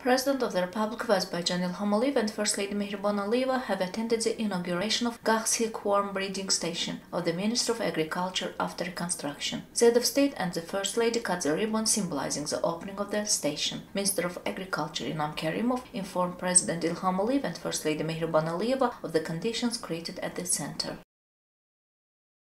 President of the Republic of Azerbaijan Ilham Aliyev and First Lady Mehriban Aliyeva have attended the inauguration of Gakh Silkworm Breeding Station of the Ministry of Agriculture after reconstruction. The head of state and the First Lady cut the ribbon symbolizing the opening of the station. Minister of Agriculture Inam Karimov informed President Ilham Aliyev and First Lady Mehriban Aliyeva of the conditions created at the center.